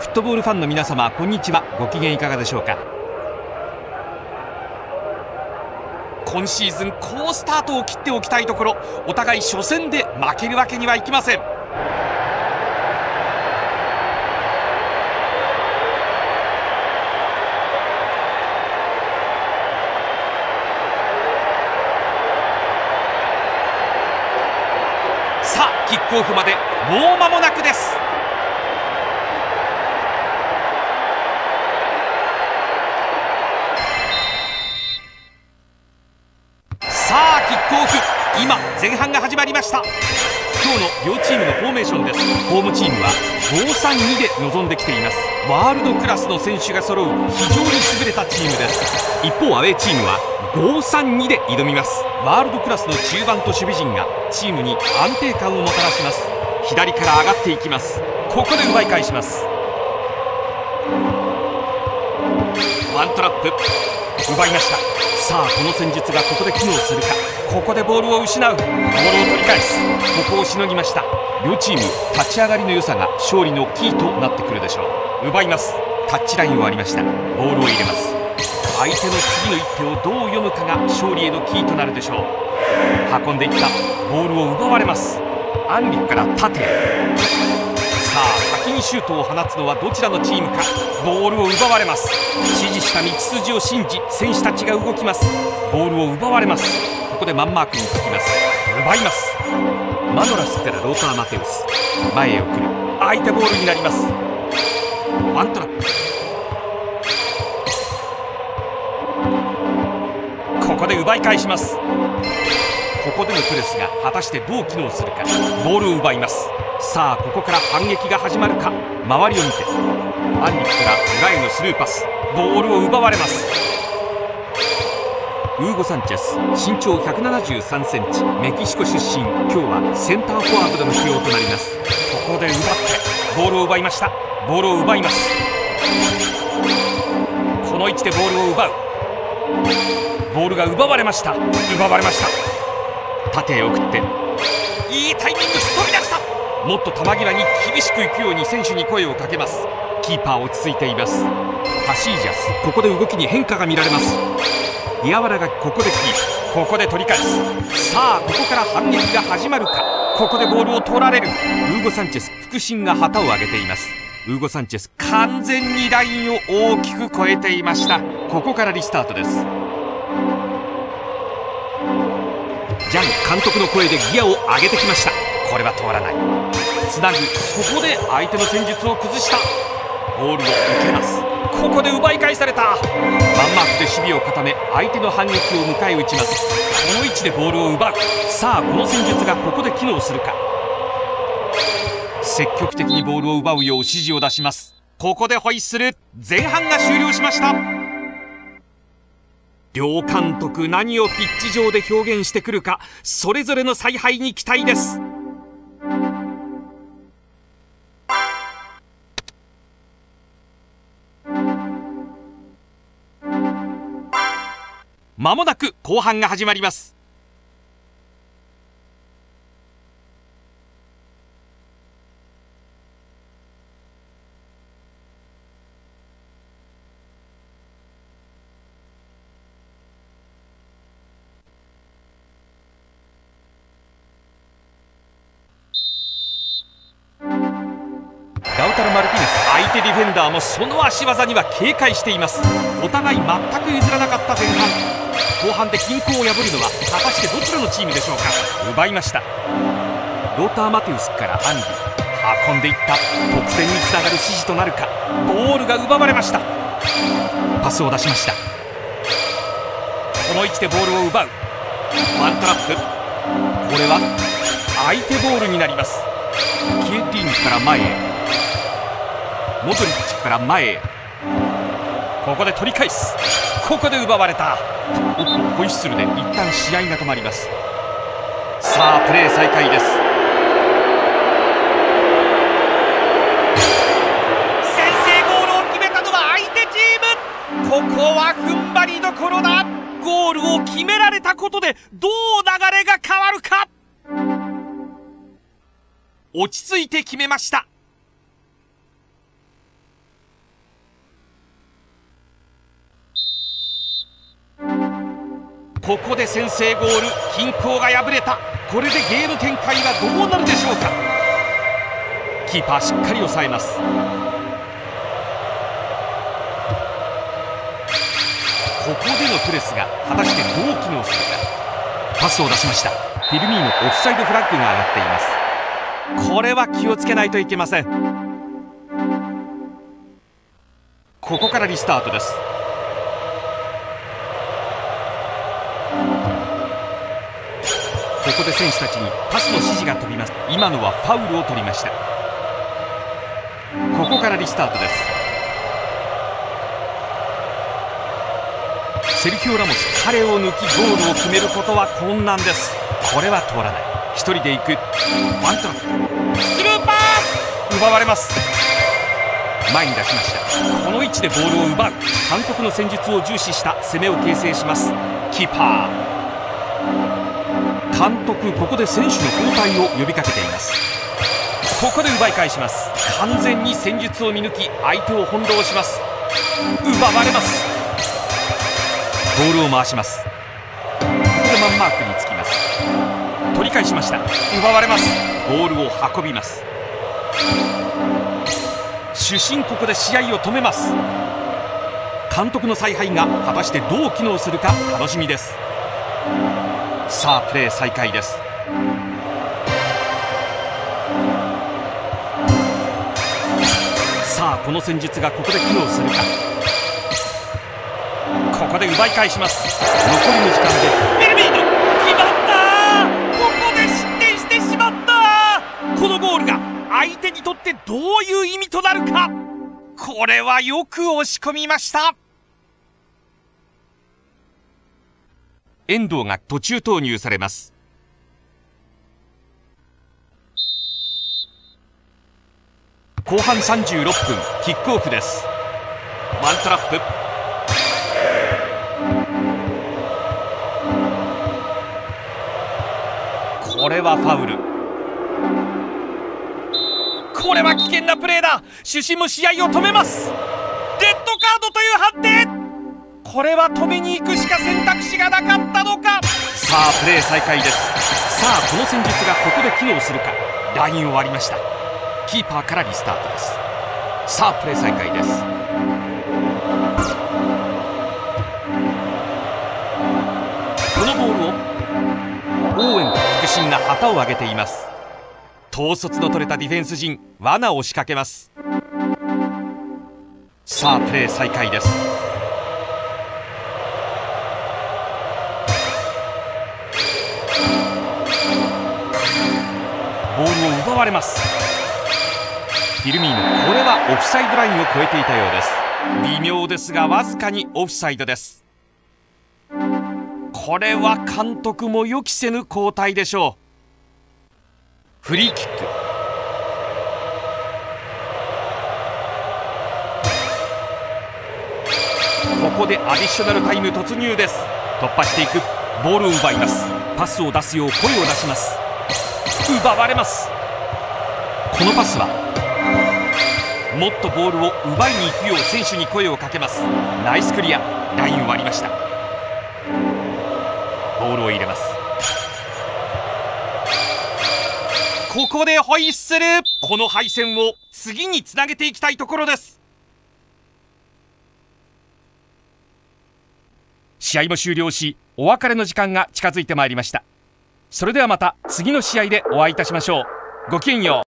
フットボールファンの皆様、こんにちは。ご機嫌いかがでしょうか。今シーズン好スタートを切っておきたいところ、お互い初戦で負けるわけにはいきません。さあ、キックオフまでもう間もなくです。さあ、キックオフ、今前半が始まりました。今日の両チームのフォーメーションです。ホームチームは 5-3-2 で臨んできています。ワールドクラスの選手が揃う非常に優れたチームです。一方、アウェーチームは 5-3-2 で挑みます。ワールドクラスの中盤と守備陣がチームに安定感をもたらします。左から上がっていきます。ここで奪い返します。ワントラップ奪いました。さあ、この戦術がここで機能するか。ここでボールを失う。ボールを取り返す。ここをしのぎました。両チーム立ち上がりの良さが勝利のキーとなってくるでしょう。奪います。タッチラインを割りました。ボールを入れます。相手の次の一手をどう読むかが勝利へのキーとなるでしょう。運んでいったボールを奪われます。アンリから縦へ。さあ、先にシュートを放つのはどちらのチームか。ボールを奪われます。指示した道筋を信じ選手たちが動きます。ボールを奪われます。ここでマンマークにつきます。奪います。マノラスからローター・マテウス、前へ送る。相手ボールになります。ワントラップ。ここで奪い返します。ここでのプレスが果たしてどう機能するか。ボールを奪います。さあ、ここから反撃が始まるか。周りを見てアンリから裏へのスルーパス。ボールを奪われます。ウーゴ・サンチェス、身長173センチ、メキシコ出身。今日はセンターフォワードでの起用となります。ここで奪ってボールを奪いました。ボールを奪います。この位置でボールを奪う。ボールが奪われました。奪われました。縦へ送っていいタイミング、飛び出した。もっと球際に厳しくいくように選手に声をかけます。キーパー落ち着いています。カシージャス、ここで動きに変化が見られます。ディアワラがここでキープ。ここで取り返す。さあ、ここから反撃が始まるか。ここでボールを取られる。ウーゴ・サンチェス、腹心が旗を上げています。ウーゴ・サンチェス、完全にラインを大きく超えていました。ここからリスタートです。ジャン監督の声でギアを上げてきました。これは通らない。つなぐ。ここで相手の戦術を崩した。ボールを受けます。ここで奪い返された。マンマークで守備を固め相手の反撃を迎え撃ちます。この位置でボールを奪う。さあ、この戦術がここで機能するか。積極的にボールを奪うよう指示を出します。ここでホイッスル。前半が終了しました。両監督、何をピッチ上で表現してくるか。それぞれの采配に期待です。まもなく後半が始まります。ラウタロ・マルティネス、相手ディフェンダーもその足技には警戒しています。お互い全く譲らなかった前半。後半で均衡を破るのは果たしてどちらのチームでしょうか。奪いました。ローター・マテウスからアンリ、運んでいった。得点につながる指示となるか。ボールが奪われました。パスを出しました。この位置でボールを奪う。ワントラップ。これは相手ボールになります。キエッリーニから前へ、モドリッチから前へ。ここで取り返す。ここで奪われた。おっと、ホイッスルで一旦試合が止まります。さあ、プレー再開です。先制ゴールを決めたのは相手チーム。ここは踏ん張りどころだ。ゴールを決められたことでどう流れが変わるか。落ち着いて決めました。 ここで先制ゴール、均衡が破れた。これでゲーム展開はどうなるでしょうか。キーパーしっかり抑えます。ここでのプレスが果たしてどう機能するか。パスを出しました。フィルミーノ、オフサイドフラッグが上がっています。これは気をつけないといけません。ここからリスタートです。ここで選手たちにパスの指示が飛びます。今のはファウルを取りました。ここからリスタートです。セルヒオ・ラモス、彼を抜きゴールを決めることは困難です。これは通らない。一人で行く。ワントラップ、スルーパス、奪われます。前に出しました。この位置でボールを奪う。監督の戦術を重視した攻めを形成します。キーパー監督、ここで選手の交代を呼びかけています。ここで奪い返します。完全に戦術を見抜き相手を翻弄します。奪われます。ボールを回します。ここでマンマークにつきます。取り返しました。奪われます。ボールを運びます。主審、ここで試合を止めます。監督の采配が果たしてどう機能するか楽しみです。さあプレー再開です。さあこの戦術がここで機能するか。ここで奪い返します。残りの時間でフィルミーノ、決まった。ここで失点してしまった。このゴールが相手にとってどういう意味となるか。これはよく押し込みました。遠藤が途中投入されます。後半36分、キックオフです。ワントラップ、これはファウル。これは危険なプレーだ。主審も試合を止めます。レッドカードという判定。これは止めに行くしか選択肢がなかったのか。さあプレー再開です。さあこの戦術がここで機能するか。ラインを割りました。キーパーからリスタートです。さあプレー再開です。このボールをオーウェンと副審が旗を上げています。統率の取れたディフェンス陣、罠を仕掛けます。さあプレー再開です。ボールを奪われます。フィルミーノ、これはオフサイドラインを越えていたようです。微妙ですがわずかにオフサイドです。これは監督も予期せぬ交代でしょう。フリーキック、ここでアディショナルタイム突入です。突破していく。ボールを奪います。パスを出すよう声を出します。奪われます。このパスはもっとボールを奪いに行くよう選手に声をかけます。ナイスクリア。ラインを割りました。ボールを入れます。ここでホイッスル。この敗戦を次につなげていきたいところです。試合も終了し、お別れの時間が近づいてまいりました。それではまた次の試合でお会いいたしましょう。ごきげんよう。